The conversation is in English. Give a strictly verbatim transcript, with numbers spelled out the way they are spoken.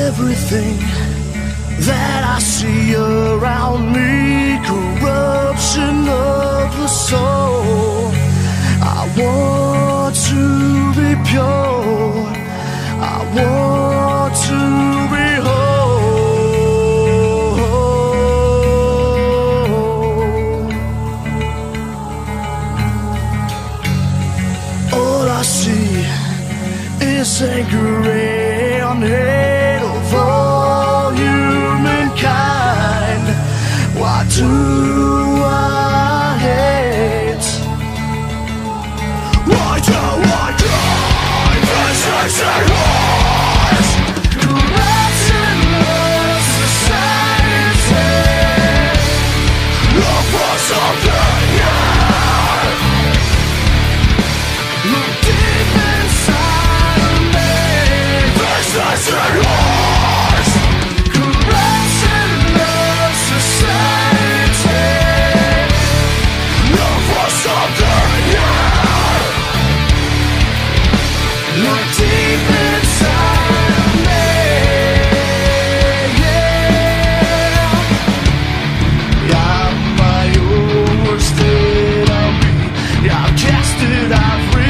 Everything that I see around me, corruption of the soul. I want to be pure, I want to be whole. All I see is anger and hate of all humankind. Why do I hate? Why do I die? Precision wars, corruption of society. Look for something here. Look deep inside of me. Precision wars, corruption of society. Look for something here. Look deep inside of me. Yeah, I'm my own worst enemy. Yeah, I've casted, I've